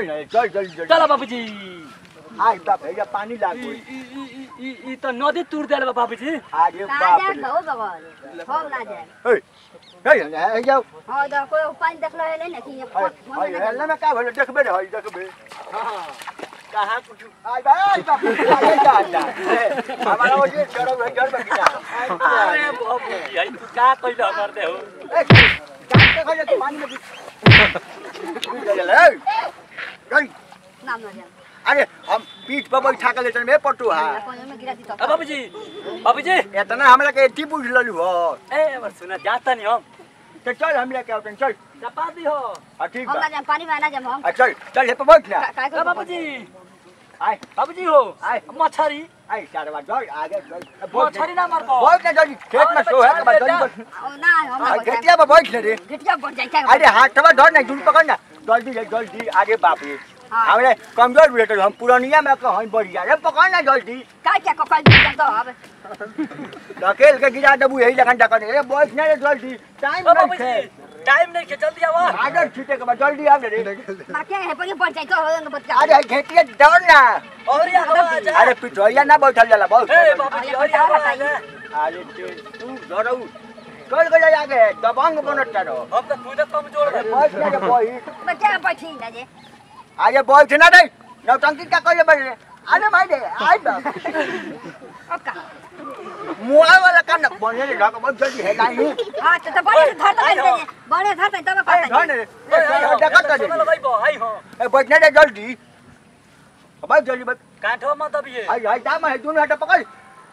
चल चल बाबूजी आइ बाप रे पानी लागो ई त नदी तुर देले बाबूजी अरे बाप रे हो बाबा हम ना जाए हे जाऊ हां द कोई पानी देखलो है नहीं कि हेलना में का भेल देखबे रे देखबे हां कहां कुछ आइ बाप रे जा हमारा वो ये चढ़ो है घर में किना अरे बाबूजी आई तू का कइले हमर दे हो जाते खले पानी में ले गई नाम ना जाए अरे हम पीठ पर बैठा के लेटन में पटू हा कोई में गिरा दी तो बाबूजी इतना हमरा के एती बुझ ललू हो ए बस सुना जाता नहीं हम तो चल हम लेके आउतन चल चपा दी हो ठीक हम बा ना जाए पानी में ना जाए हम चल चल हे पे बैठ ना काय ए बाबूजी आइ बाबूजी हो आइ मछरी आइ सारवा चल आगे चल मछरी ना मार को बैठ ना जल्दी खेत में सो है के बाद जल्दी ना हम खेतिया में बैठ ले रे गिटिया बन जाए अरे हाथवा धर नहीं दूर पकड़ ना जल्दी आगे बाप रे हमरे कमजोर बेटे हम पुरानिया में कहीं बढ़िया रे पकड़ ना जल्दी काय क्या कोकल दी तो अब धकेल के गिरा देबू यही लगन डकन रे बैठ ना रे जल्दी टाइम नहीं है टाइम नहीं के जल्दी आवा आगे छीटे के बाद जल्दी आ रे मार के है पर बन जाए तो हो बच्चा अरे खेतिया डर ना और ये हवा आ जा अरे पिठोइया ना बैठल जाला बहुत ए बाबूजी और ये हवा आ जा अरे तू डरऊ चल गया आगे दबंग बनत रहो हम तो खुद कमजोर है बैठ ना रे बैठ बच्चा बैठी ना जे आगे बैठ ना रे नौटंकी क्या करे बड़े अरे भाई दे आई बाप ओका मुआ वाला का न बने रे ढक बहुत जल्दी है नहीं हां तो बड़े धर तो बड़े धर तो तब ए धन रे ए डकत दे चलो भाई बो आई हो ए बैठ ना रे जल्दी भाई जल्दी बैठ काठो मत अभी आई आई दाम है तूने हट पकड़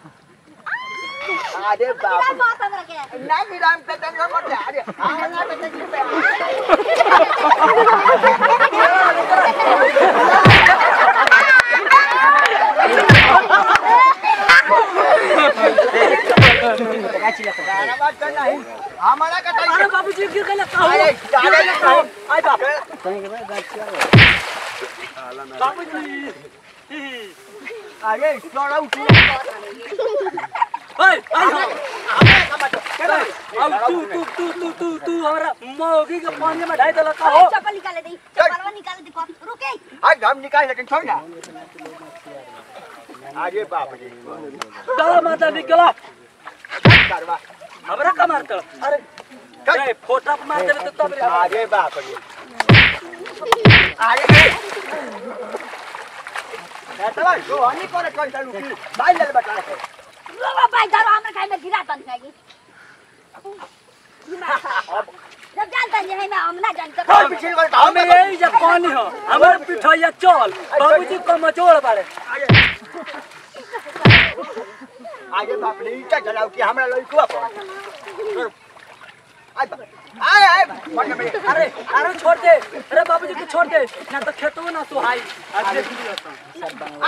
अरे बाप बात हमरा के नहीं राम पे टेंशन मत ले अरे आना पे टेंशन पे हमारा का अरे बाबूजी गिर गए अरे आई बाप बाबूजी अरे छोड़ा तू ओए आई हो अब तू हमरा मौगी के पानी में ढाई देला का हो चप्पल निकाल दे चप्पलवा निकाल दे रुके आज हम निकाल लेकिन छोड़ ना अरे बाप रे चल माता निकला करवा हमरा का मारत अरे फोटा पे मार देले तो तब रे अरे बाप रे अरे ऐसा जो हनी कोने कोन चालू की भाई ले बता के लो भाई धरो हमरा खाई में गिरा तन खाई जब जानता नहीं है मैं हम ना जानता कोई पिछले वाले हमें यही जब पानी हो हमर पिठैया चल बाबूजी कमजोर बारे आगे बाप रे क्या चलाओ कि हमरा लइकवा पर आए मत में अरे छोड़ दे अरे बाबूजी को छोड़ दे ना तो खेतो ना सुहाई आज देख लियो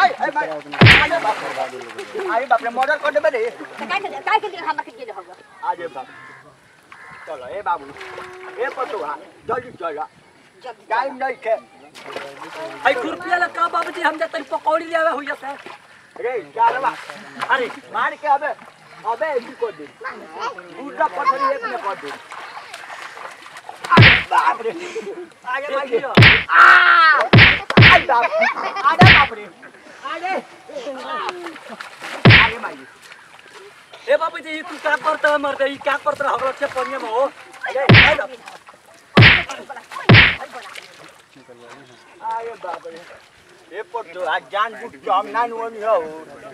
आए बाप रे मर्डर कर देबे रे काय के हमरा के दे होगा आगे बाप चलो ए बाबू ए पटुआ जल्दी चल टाइम नहीं के आई खुरपिया ला का बाबूजी हम जतन पकौड़ी लेवे हुइया से रे चालवा अरे मार के अबे इसी को दे पूरा पटरी एक में कर दे बाप रे आगे भाई आई बाप रे आगे भाई ए बाबूजी तू क्या करता मरते ई क्या करता हमरा से पनिया में हो आगे बाप रे ए पटो आज जान बुझ के हम ना नुनी हो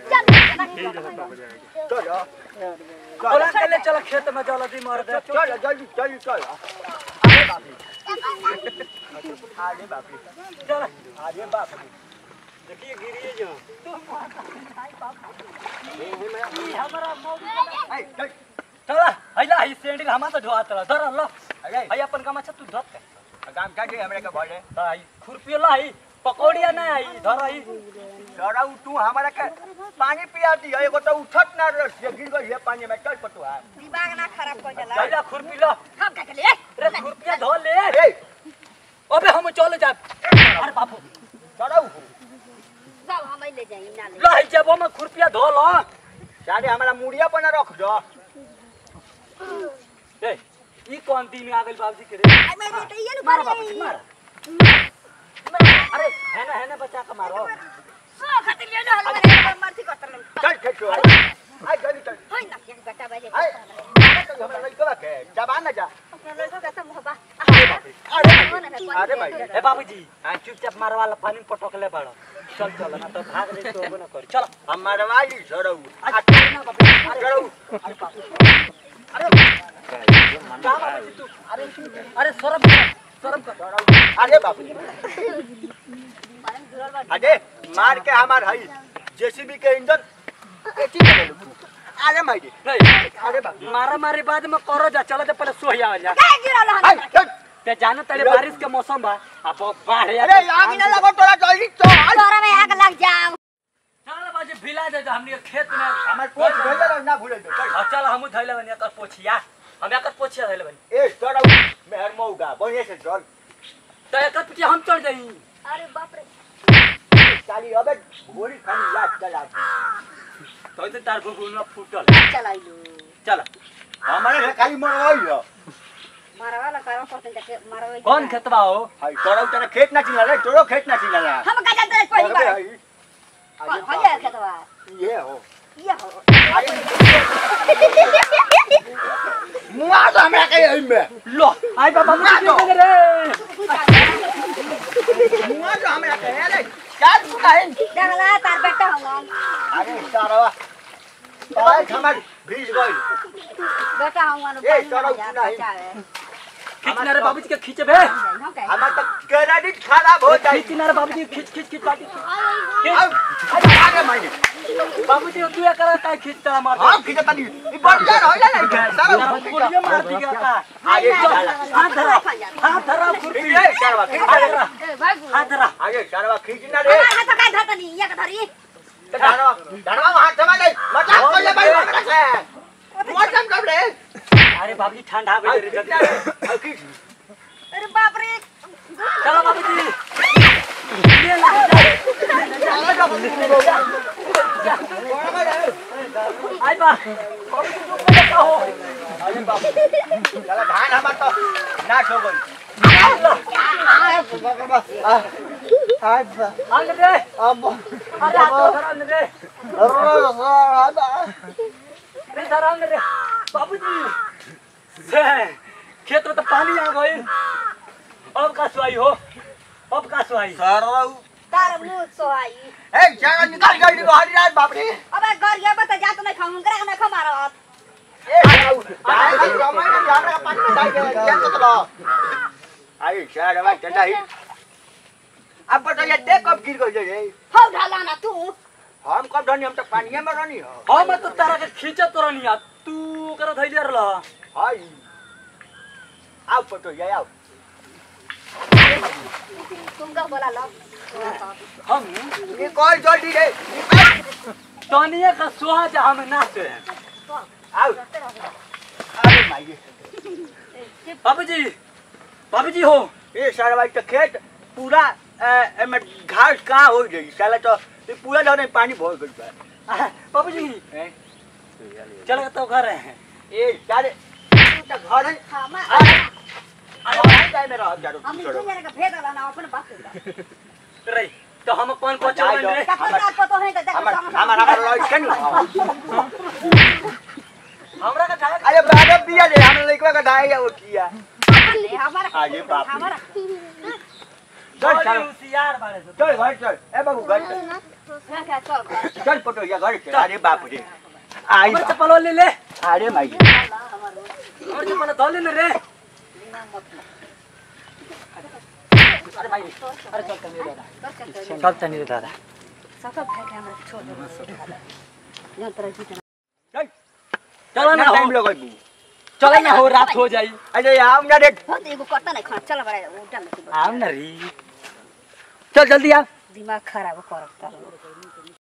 चलो ओला के ले चल खेत में जल्दी मार दे चल जल्दी चल आगे बाप रे चल आगे बाप रे देखिए गिरिए जो हमरा चल चल हैला ही सेंडिल हमा तो ढोआ चल धर ल अरे है अपन कमा छ तू धर के काम का जे हमरे के बोले भाई खुरपियो ला ही पकौड़िया ना आई धर आई लड़ा तू हमरा के पानी पिया दी एगो तो उठत ना रे गिर गई है पानी में चल पटुआ दिमाग ना खराब कर जाला हैला खुरपी ला हम का के ले रे खुरपिया धो ले ए अबे हम चले जा अरे बापू लड़ा जाओ हम ले जाई ना ले ला ही जब हम खुरपिया धो लो सारे हमरा मुड़िया पर रख दो ए ई कौन दिन आ गइल बाबूजी के रे मैं तो ये मार बाबूजी मार अरे है ना बचा के मारो सो खातिर ले लो हलवा मर्जी करतल चल खेत आई जल्दी चल होय ना के बेटा बाजे आई तो हमरा लइका के जबान ना जा लड़का कैसा मोहबा अरे भाई ए बाबूजी चुपचाप मारवाला पानी में पटकले पड़ो चल चल ना तो भाग रे तो ना कर चल हम मारवाई छोड़ू आज ना बाबू छोड़ू अरे क्या बाबूजी तू अरे शर्म कर अरे बाबू अरे मार के हमार हई जेसीबी के इंजन एची कर अरे माई नहीं अरे बाबू मारा मारी बाद में करो जा चलो तो पहले सोहिया आ जा काय गिरल हन ते जानो तले बारिश के मौसम बा अब बाढ़ अरे आग ना लगो तोरा जल्दी चल तोरा में आग लग जाओ चल बाजी भिला दे हमनी के खेत में हमार पोछ धइले ना भूले दे चल चल हम धइले बनी एकर पोछिया हम एकर पोछिया धइले बनी ए छोड़ू मेहर मौगा बढ़िया से चल तो एकर पिटिया हम चढ़ जाई अरे बाप रे साली अबे गोरी खानी लात चला तो इते तार बुबुन फुटल चलाइलो चल हमारे से खाली मरवाई हो मारवाला कारो करते जाके मारवाई कौन खेतबा हो हाय तोरा तेरा खेत ना चिल्ला रे तोरो खेत ना चिल्ला हम का जानते पहली बार हो जाए खेतवा ये हो ये हो मुआ तो हमरा के एई में लो आई बाबा मुझे रे मुआ तो हमरा के रे चार काहे देखला तार बेटा हम अरे सारवा पाए हमर भीज गई बेटा हम ए तोरा नहीं खींचना रे बाबूजी के खींचबे हमार तो क्रेडिट खराब हो जाई खींचना रे बाबूजी खींच बाबूजी आगे माइने बाबूजी तू एकरा काय खींचता मार हां खिजता नहीं ई बढ़िया होइला नहीं सारा गोलियां मार दिया का आगे हाथ धरा खुरपी ए सारवा हाथ धरा आगे सारवा खींचना रे हां तो काय धरता नहीं ये का धरी दानवा हाथ जमा दे मजाक कर ले भाई हमरा से मौसम कब रे अरे बाबूजी ठंडा हो गई रे जल्दी अरे बाप रे चलो बाबूजी ये ले आई बा बाबूजी तो क्या हो अरे बाप चला धान हमार तो नाश हो गई अंग रे अब अरे हाथ धरा रे धरा रे बाबूजी से खेत में तो पानी आ गई अब का सुई हो अब का सुई सरौ तार मुंह सोई ए जगह निकाल जल्दी बाहर यार बाप रे अबे घर गया बता जा तो नहीं खाऊं करे ना खा मारत ए सरौ आए जमाई ने हमरा का पानी डाल के क्या तो लो आई शायद भाई ठंडा ही अब बता ये देख कब गिर गई रे हो ढाला ना तू हम कब धनी हम तो पानी में रहनी हो हम तो तारा के खींचत रहनी आ तू कर धइले रहला हाय आओ फोटो ये आओ तुम का बोला लो हम निकाल जल्दी रे तनिया का सोहा जा हम नाचे आओ अरे माई बाबूजी बाबूजी हो ए सारा भाई तो खेत पूरा में घास कहाँ हो गई साला तो ये पूरा जो नहीं पानी भर गई है बाबूजी चल तो घर हैं ए सारे तो घर है हां मैं अरे भाई जाए मेरा हाथ जारो हम इतने जने का भेद वाला ना अपन बात रे तो हम कौन को चल रे का पता है तो हमारा लॉइस के नहीं हमरा का ठाक अरे बाबा पिया ले हम लइकवा का ढाई वो किया हमारा आगे बाप हमारा चल चल होशियार बारे से चल भाई चल ए बाबू घर चल क्या चल चल फोटो या घर चल अरे बाप रे आई हमर चप्पल ले ले अरे माई हमर चप्पल धो ले रे अरे भाई अरे चल तनी दादा चल तनी दादा सब फेंक हमरा छोड़ दो जन तरह की चल चलो ना टाइम हो लगई चलो ना हो रात हो जाई अरे हम ना देख हो तो एगो करता नहीं खा चल बड़ा उल्टा में आम ना री चल जल्दी आ दिमाग खराब करता